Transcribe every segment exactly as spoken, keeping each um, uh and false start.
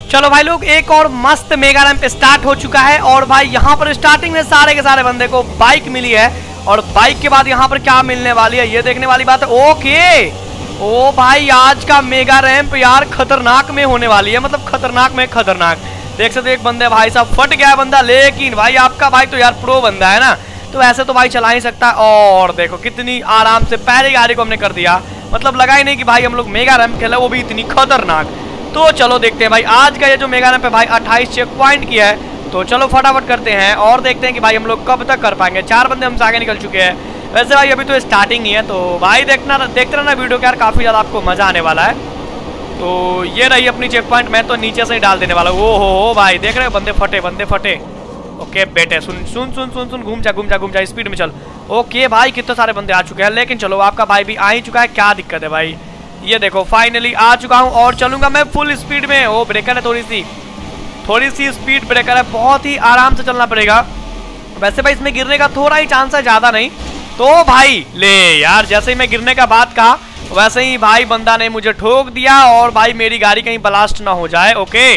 चलो भाई लोग, एक और मस्त मेगा रैंप स्टार्ट हो चुका है। और भाई यहाँ पर स्टार्टिंग में सारे के सारे बंदे को बाइक मिली है, और बाइक के बाद यहाँ पर क्या मिलने वाली है ये देखने वाली बात है। ओके, ओ भाई आज का मेगा रैंप यार खतरनाक में होने वाली है, मतलब खतरनाक में खतरनाक। देख सकते एक बंदे भाई साहब फट गया है बंदा, लेकिन भाई आपका भाई तो यार प्रो बंदा है ना, तो ऐसे तो भाई चला ही सकता है। और देखो कितनी आराम से पहली गाड़ी को हमने कर दिया, मतलब लगा ही नहीं कि भाई हम लोग मेगा रैंप खेला, वो भी इतनी खतरनाक। तो चलो देखते हैं भाई आज का ये जो मेगा रैंप है भाई अट्ठाईस चेक पॉइंट किया है, तो चलो फटाफट करते हैं और देखते हैं कि भाई हम लोग कब तक कर पाएंगे। चार बंदे हमसे आगे निकल चुके हैं। वैसे भाई अभी तो स्टार्टिंग ही है, तो भाई देखना देखते रहना वीडियो, यार काफ़ी ज़्यादा आपको मज़ा आने वाला है। तो ये रही अपनी चेक पॉइंट, मैं तो नीचे से ही डाल देने वाला हूँ। ओ हो हो भाई देख रहे हो, बंदे फटे बंदे फटे। ओके बेटे सुन सुन सुन सुन सुन घूम जा घूम जा घूम जा, स्पीड में चल। ओके भाई कितने सारे बंदे आ चुके हैं, लेकिन चलो आपका भाई भी आ ही चुका है, क्या दिक्कत है भाई। ये देखो फाइनली आ चुका हूँ और चलूंगा मैं फुल स्पीड में। ओ ब्रेकर है, थोड़ी सी थोड़ी सी स्पीड ब्रेकर है, बहुत ही आराम से चलना पड़ेगा। वैसे भाई इसमें गिरने का थोड़ा ही चांस है, ज़्यादा नहीं। तो भाई ले यार, जैसे ही मैं गिरने का बात कहा वैसे ही भाई बंदा ने मुझे ठोक दिया, और भाई मेरी गाड़ी कहीं ब्लास्ट ना हो जाए। ओके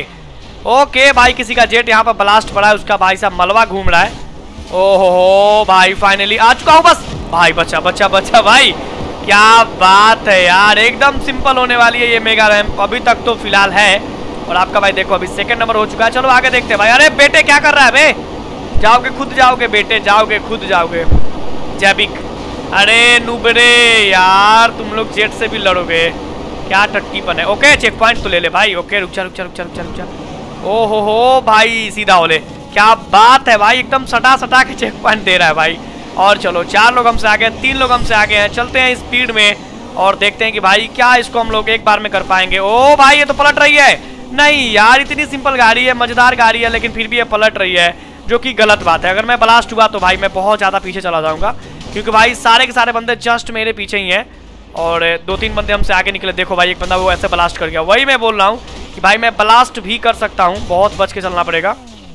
ओके भाई किसी का जेट यहाँ पर ब्लास्ट पड़ा है, उसका भाई साहब मलबा घूम रहा है। ओहो हो भाई फाइनली आ चुका हूँ, बस भाई बच्चा बच्चा बच्चा भाई, क्या बात है यार, एकदम सिंपल होने वाली है ये मेगा रैंप अभी तक तो फिलहाल है। और आपका भाई देखो अभी सेकंड नंबर हो चुका है। चलो आगे देखते हैं भाई। अरे बेटे क्या कर रहा है बे, जाओगे खुद जाओगे बेटे, जाओगे खुद जाओगे जैबिक। अरे नुबरे यार तुम लोग जेट से भी लड़ोगे, क्या टट्टीपन है। ओके चेक पॉइंट तो ले ले भाई। ओके रुक जा रुक जा रुक जा रुक जा रुक जा। ओ हो हो भाई सीधा हो ले, क्या बात है भाई, एकदम सटा सटा के चेक पॉइंट दे रहा है भाई। और चलो चार लोग हमसे आगे, तीन लोग हमसे आगे हैं, चलते हैं स्पीड में और देखते हैं कि भाई क्या इसको हम लोग एक बार में कर पाएंगे। ओ भाई ये तो पलट रही है, नहीं यार इतनी सिंपल गाड़ी है, मजेदार गाड़ी है, लेकिन फिर भी ये पलट रही है, जो कि गलत बात है। अगर मैं ब्लास्ट हुआ तो भाई मैं बहुत ज़्यादा पीछे चला जाऊंगा, क्योंकि भाई सारे के सारे बंदे जस्ट मेरे पीछे ही हैं, और दो तीन बंदे हमसे आगे निकले। देखो भाई एक बंदा वो ऐसे ब्लास्ट कर गया, वही मैं बोल रहा हूँ कि भाई मैं ब्लास्ट भी कर सकता हूँ, बहुत बच के चलना पड़ेगा।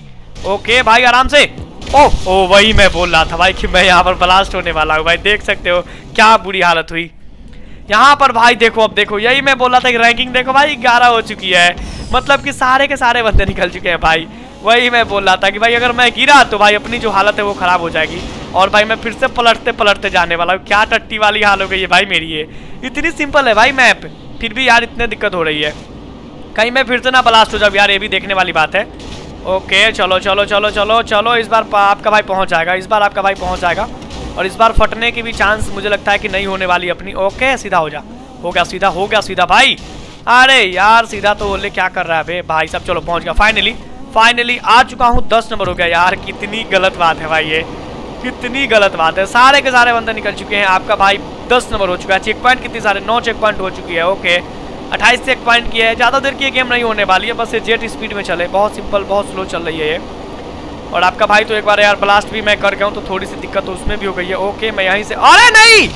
ओके भाई आराम से। ओह ओ वही मैं बोल रहा था भाई कि मैं यहाँ पर ब्लास्ट होने वाला हूँ। भाई देख सकते हो क्या बुरी हालत हुई यहाँ पर भाई। देखो अब देखो, यही मैं बोल रहा था कि रैंकिंग देखो भाई ग्यारह हो चुकी है, मतलब कि सारे के सारे बंदे निकल चुके हैं भाई। वही मैं बोल रहा था कि भाई अगर मैं गिरा तो भाई अपनी जो हालत है वो खराब हो जाएगी, और भाई मैं फिर से पलटते पलटते जाने वाला हूँ। क्या टट्टी वाली हाल हो गई है भाई मेरी, ये इतनी सिंपल है भाई मैप, फिर भी यार इतनी दिक्कत हो रही है, कहीं मैं फिर से ना ब्लास्ट हो जाऊँ यार, ये भी देखने वाली बात है। ओके चलो चलो चलो चलो चलो, इस बार आपका भाई पहुंच जाएगा, इस बार आपका भाई पहुंच जाएगा, और इस बार फटने की भी चांस मुझे लगता है कि नहीं होने वाली अपनी। ओके सीधा हो जा, हो गया सीधा, हो गया सीधा भाई। अरे यार सीधा तो बोले क्या कर रहा है बे भाई साहब। चलो पहुंच गया फाइनली, फाइनली आ चुका हूँ, दस नंबर हो गया यार। कितनी गलत बात है भाई, ये कितनी गलत बात है, सारे के सारे बंदे निकल चुके हैं, आपका भाई दस नंबर हो चुका है। चेक पॉइंट कितनी सारे, नौ चेक पॉइंट हो चुकी है। ओके अट्ठाईस चेक पॉइंट की है, ज़्यादा देर की ये गेम नहीं होने वाली है, बस ये जेट स्पीड में चले, बहुत सिंपल बहुत स्लो चल रही है ये। और आपका भाई तो एक बार यार ब्लास्ट भी मैं कर गया हूँ, तो थोड़ी सी दिक्कत तो उसमें भी हो गई है। ओके मैं यहीं से, अरे नहीं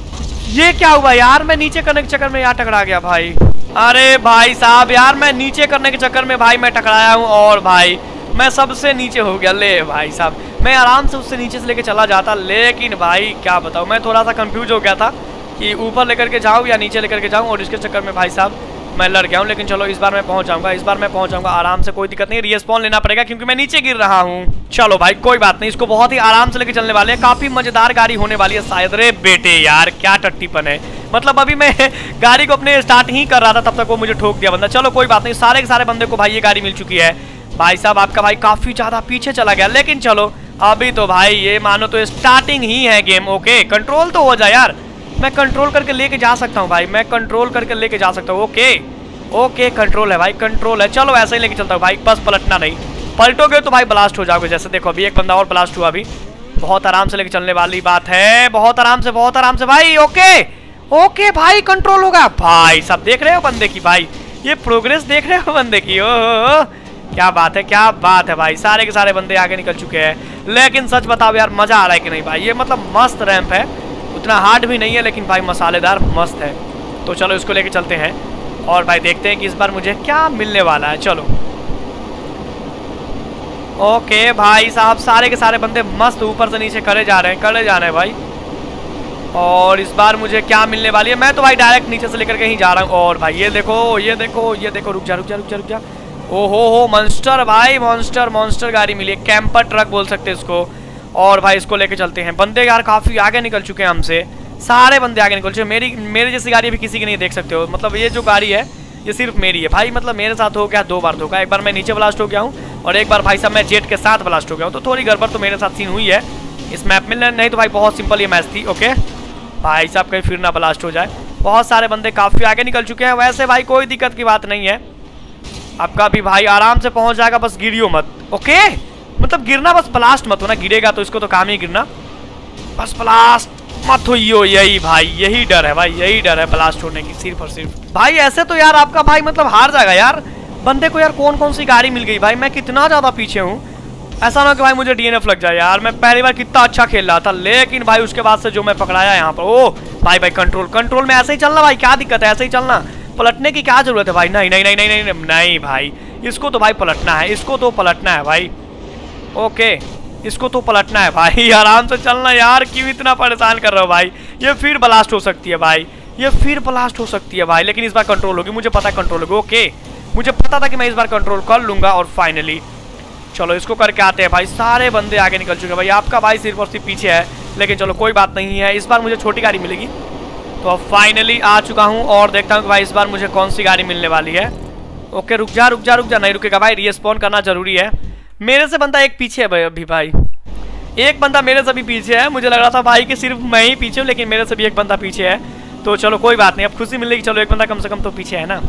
ये क्या हुआ यार, मैं नीचे करने के चक्कर में यार टकरा गया भाई। अरे भाई साहब यार मैं नीचे करने के चक्कर में भाई मैं टकराया हूँ, और भाई मैं सबसे नीचे हो गया। ले भाई साहब मैं आराम से उससे नीचे से लेके चला जाता, लेकिन भाई क्या बताऊँ, मैं थोड़ा सा कंफ्यूज हो गया था कि ऊपर लेकर के जाऊँ या नीचे लेकर के जाऊँ, और इसके चक्कर में भाई साहब मैं लड़ गया हूँ। लेकिन चलो इस बार मैं पहुँच जाऊँगा, इस बार मैं पहुँच जाऊँगा आराम से, कोई दिक्कत नहीं। रिस्पॉन लेना पड़ेगा क्योंकि मैं नीचे गिर रहा हूँ। चलो भाई कोई बात नहीं, इसको बहुत ही आराम से लेके चलने वाले हैं, काफ़ी मजेदार गाड़ी होने वाली है शायद। रे बेटे यार क्या टट्टीपन है, मतलब अभी मैं गाड़ी को अपने स्टार्ट ही कर रहा था, तब तक वो मुझे ठोक दिया बंदा। चलो कोई बात नहीं, सारे के सारे बंदे को भाई ये गाड़ी मिल चुकी है। भाई साहब आपका भाई काफ़ी ज़्यादा पीछे चला गया, लेकिन चलो अभी तो भाई ये मानो तो स्टार्टिंग ही है गेम। ओके कंट्रोल तो हो जाए यार, मैं कंट्रोल करके लेके जा सकता हूँ भाई, मैं कंट्रोल करके लेके जा सकता हूँ। ओके ओके कंट्रोल है भाई, कंट्रोल है। चलो ऐसे ही लेके चलता हूँ भाई, बस पलटना नहीं, पलटोगे तो भाई ब्लास्ट हो जाओगे। जैसे देखो अभी एक बंदा और ब्लास्ट हुआ, अभी बहुत आराम से लेके चलने वाली बात है, बहुत आराम से बहुत आराम से भाई। ओके ओके भाई कंट्रोल होगा भाई, सब देख रहे हो बंदे की भाई, ये प्रोग्रेस देख रहे हो बंदे की। ओह क्या बात है क्या बात है भाई, सारे के सारे बंदे आगे निकल चुके हैं। लेकिन सच बताओ यार मजा आ रहा है कि नहीं भाई, ये मतलब मस्त रैंप है, उतना हार्ड भी नहीं है, लेकिन भाई मसालेदार मस्त है। तो चलो इसको लेके चलते हैं और भाई देखते हैं कि इस बार मुझे क्या मिलने वाला है। चलो ओके भाई साहब सारे के सारे बंदे मस्त ऊपर से नीचे करे जा रहे हैं, करे जा रहे हैं भाई। और इस बार मुझे क्या मिलने वाली है, मैं तो भाई डायरेक्ट नीचे से लेकर के ही जा रहा हूँ। और भाई ये देखो ये देखो ये देखो, रुक जा रुक जा रुक जा रुक जा। ओ हो हो मॉन्स्टर भाई, मॉन्स्टर मॉन्स्टर गाड़ी मिली है, कैंपर ट्रक बोल सकते हैं इसको। और भाई इसको लेके चलते हैं। बंदे यार काफी आगे निकल चुके हैं हमसे, सारे बंदे आगे निकल चुके हैं। मेरी मेरे जैसी गाड़ी भी किसी की नहीं, देख सकते हो। मतलब ये जो गाड़ी है ये सिर्फ मेरी है भाई। मतलब मेरे साथ हो गया दो बार धोखा, एक बार मैं नीचे ब्लास्ट हो गया हूँ और एक बार भाई साहब मैं जेट के साथ ब्लास्ट हो गया हूँ। तो थोड़ी गड़बड़ तो मेरे साथ सीन हुई है इस मैप में, नहीं तो भाई बहुत सिंपल ये मैच थी। ओके भाई साहब कहीं फिर ना ब्लास्ट हो जाए। बहुत सारे बंदे काफी आगे निकल चुके हैं। वैसे भाई कोई दिक्कत की बात नहीं है, आपका भी भाई आराम से पहुंच जाएगा, बस गिरियो मत। ओके मतलब गिरना बस, ब्लास्ट मत होना, गिरेगा तो इसको तो काम ही गिरना, बस ब्लास्ट मत होइयो। यही भाई यही डर है भाई, यही डर है ब्लास्ट होने की सिर्फ और सिर्फ। भाई ऐसे तो यार आपका भाई मतलब हार जाएगा यार। बंदे को यार कौन कौन सी गाड़ी मिल गई भाई, मैं कितना ज्यादा पीछे हूँ। ऐसा ना हो कि भाई मुझे डीएनएफ लग जाए यार। मैं पहली बार कितना अच्छा खेल रहा था, लेकिन भाई उसके बाद से जो मैं पकड़ाया यहाँ पर, ओ भाई भाई कंट्रोल कंट्रोल में ऐसे ही चलना भाई, क्या दिक्कत है, ऐसे ही चलना, पलटने की क्या जरूरत है भाई। नहीं नहीं नहीं नहीं नहीं नहीं, नहीं भाई इसको तो भाई पलटना है, इसको तो पलटना है भाई। ओके इसको तो पलटना है भाई, आराम से चलना यार, क्यों इतना परेशान कर रहे हो भाई। ये फिर ब्लास्ट हो सकती है भाई, ये फिर ब्लास्ट हो सकती है भाई, लेकिन इस बार कंट्रोल होगी, मुझे पता है कंट्रोल होगी। ओके मुझे पता था कि मैं इस बार कंट्रोल कर लूंगा। और फाइनली चलो इसको करके आते हैं भाई। सारे बंदे आगे निकल चुके हैं भाई, आपका भाई सिर्फ और सिर्फ पीछे है, लेकिन चलो कोई बात नहीं है, इस बार मुझे छोटी गाड़ी मिलेगी। तो अब फाइनली आ चुका हूँ और देखता हूँ कि भाई इस बार मुझे कौन सी गाड़ी मिलने वाली है। ओके रुक जा रुक जा रुक जा, नहीं रुकेगा भाई, रीस्पॉन करना जरूरी है। मेरे से बंदा एक पीछे है भाई, अभी भाई एक बंदा मेरे से भी पीछे है। मुझे लग रहा था भाई कि सिर्फ मैं ही पीछे हूँ, लेकिन मेरे से भी एक बंदा पीछे है। तो चलो कोई बात नहीं, अब खुशी मिलेगी, चलो एक बंदा कम से कम तो पीछे है ना।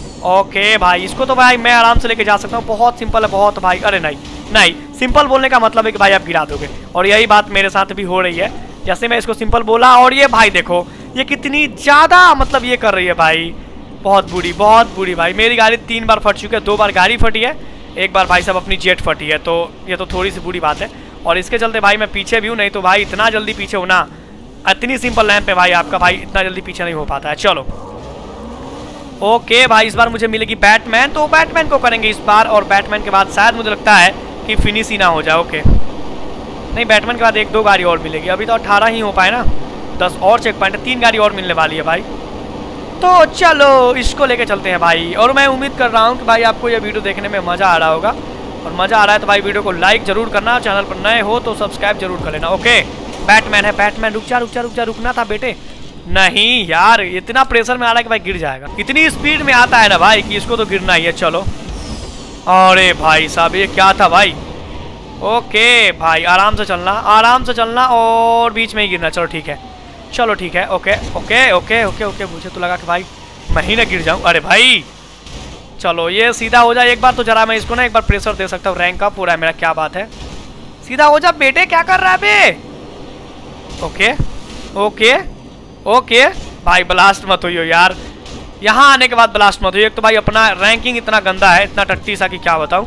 ओके भाई इसको तो भाई मैं आराम से लेके जा सकता हूँ, बहुत सिंपल है बहुत भाई। अरे नहीं नहीं, सिंपल बोलने का मतलब है कि भाई आप गिरा दोगे, और यही बात मेरे साथ भी हो रही है। जैसे मैं इसको सिंपल बोला और ये भाई देखो ये कितनी ज्यादा मतलब ये कर रही है भाई, बहुत बुरी बहुत बुरी भाई। मेरी गाड़ी तीन बार फट चुकी है, दो बार गाड़ी फटी है, एक बार भाई साहब अपनी जेट फटी है, तो ये तो थोड़ी सी बुरी बात है। और इसके चलते भाई मैं पीछे भी हूँ, नहीं तो भाई इतना जल्दी पीछे होना, इतनी सिंपल लैंप पे भाई आपका भाई इतना जल्दी पीछे नहीं हो पाता है। चलो ओके भाई इस बार मुझे मिलेगी बैटमैन, तो बैटमैन को करेंगे इस बार, और बैटमैन के बाद शायद मुझे लगता है कि फिनिश ही ना हो जाए। ओके नहीं बैटमैन के बाद एक दो गाड़ी और मिलेगी, अभी तो अठारह ही हो पाए ना, दस और चेक पॉइंट है, तीन गाड़ी और मिलने वाली है भाई। तो चलो इसको लेके चलते हैं भाई, और मैं उम्मीद कर रहा हूँ कि भाई आपको ये वीडियो देखने में मज़ा आ रहा होगा, और मज़ा आ रहा है तो भाई वीडियो को लाइक जरूर करना, चैनल पर नए हो तो सब्सक्राइब जरूर कर लेना। ओके बैटमैन है, बैटमैन रुक जा रुक जा रुक जा, रुकना था बेटे। नहीं यार इतना प्रेशर में आ रहा है कि भाई गिर जाएगा, इतनी स्पीड में आता है ना भाई कि इसको तो गिरना ही है। चलो अरे भाई साहब ये क्या था भाई। ओके भाई आराम से चलना आराम से चलना, और बीच में ही गिरना। चलो ठीक है चलो ठीक है। Okay okay okay okay okay मुझे तो लगा कि भाई मैं ही ना गिर जाऊं। अरे भाई चलो ये सीधा हो जाए एक बार, तो जरा मैं इसको ना एक बार प्रेशर दे सकता हूँ। रैंक अप हो रहा है मेरा, क्या बात है, सीधा हो जा बेटे, क्या कर रहा है बे। ओके ओके ओके भाई ब्लास्ट मत होइयो यार, यहाँ आने के बाद ब्लास्ट मत होइयो। एक तो भाई अपना रैंकिंग इतना गंदा है, इतना टट्टी सा कि क्या बताऊँ।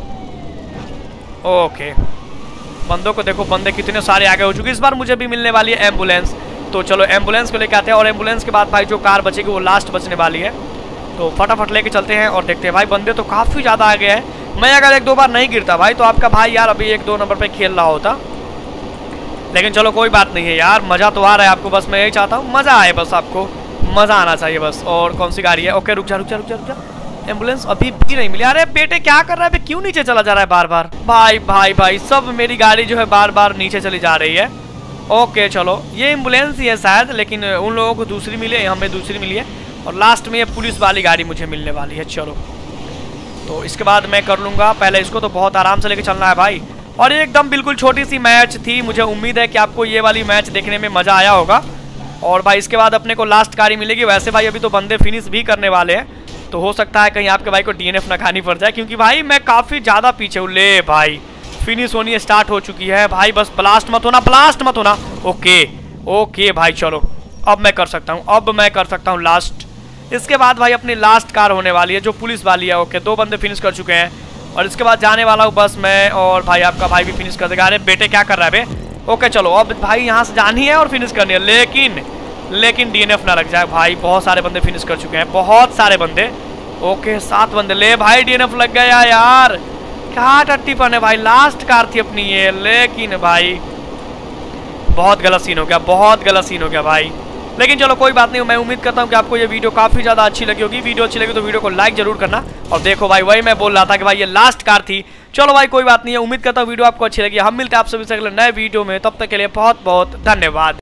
ओके बंदों को देखो, बंदे कितने सारे आगे हो चुके। इस बार मुझे भी मिलने वाली है एम्बुलेंस, तो चलो एम्बुलेंस को लेके आते हैं, और एम्बुलेंस के बाद भाई जो कार बचेगी वो लास्ट बचने वाली है, तो फटाफट लेके चलते हैं और देखते हैं। भाई बंदे तो काफ़ी ज़्यादा आगे हैं, मैं अगर एक दो बार नहीं गिरता भाई तो आपका भाई यार अभी एक दो नंबर पे खेल रहा होता, लेकिन चलो कोई बात नहीं है यार, मज़ा तो आ रहा है आपको, बस मैं यही चाहता हूँ मज़ा आए, बस आपको मज़ा आना चाहिए बस। और कौन सी गाड़ी है, ओके रुक जा रुक जा रुक जा रुक जा, एम्बुलेंस अभी भी नहीं मिली। अरे बेटे क्या कर रहा है, क्यों नीचे चला जा रहा है बार बार। भाई भाई भाई सब मेरी गाड़ी जो है बार बार नीचे चली जा रही है। ओके चलो ये एम्बुलेंस ही है शायद, लेकिन उन लोगों को दूसरी मिली है, हमें दूसरी मिली है, और लास्ट में ये पुलिस वाली गाड़ी मुझे मिलने वाली है। चलो तो इसके बाद मैं कर लूँगा, पहले इसको तो बहुत आराम से लेके चलना है भाई। और ये एकदम बिल्कुल छोटी सी मैच थी, मुझे उम्मीद है कि आपको ये वाली मैच देखने में मज़ा आया होगा। और भाई इसके बाद अपने को लास्ट गाड़ी मिलेगी। वैसे भाई अभी तो बंदे फिनिश भी करने वाले हैं, तो हो सकता है कहीं आपके भाई को डीएनएफ ना खानी पड़ जाए, क्योंकि भाई मैं काफ़ी ज़्यादा पीछे हूँ। ले भाई फिनिश होनी स्टार्ट हो चुकी है भाई, बस ब्लास्ट मत होना ब्लास्ट मत होना। ओके ओके भाई चलो अब मैं कर सकता हूँ, अब मैं कर सकता हूँ लास्ट। इसके बाद भाई अपनी लास्ट कार होने वाली है जो पुलिस वाली है। ओके दो बंदे फिनिश कर चुके हैं, और इसके बाद जाने वाला हूँ बस मैं, और भाई आपका भाई भी फिनिश कर देगा। अरे बेटे क्या कर रहा है बे। ओके चलो अब भाई यहाँ से जानी है और फिनिश करनी है, लेकिन लेकिन डीएनएफ ना लग जाए भाई। बहुत सारे बंदे फिनिश कर चुके हैं, बहुत सारे बंदे। ओके सात बंदे, ले भाई डीएनएफ लग गया यार, क्या टट्टीपन है भाई। लास्ट कार थी अपनी ये, लेकिन भाई बहुत गलत सीन हो गया, बहुत गलत सीन हो गया भाई। लेकिन चलो कोई बात नहीं, मैं उम्मीद करता हूँ कि आपको ये वीडियो काफी ज्यादा अच्छी लगी होगी। वीडियो अच्छी लगी तो वीडियो को लाइक जरूर करना। और देखो भाई, वही मैं बोल रहा था कि भाई ये लास्ट कार थी। चलो भाई कोई बात नहीं है, उम्मीद करता हूँ वीडियो आपको अच्छी लगी। हम मिलते हैं आप सभी से अगले नए वीडियो में, तब तक के लिए बहुत बहुत धन्यवाद।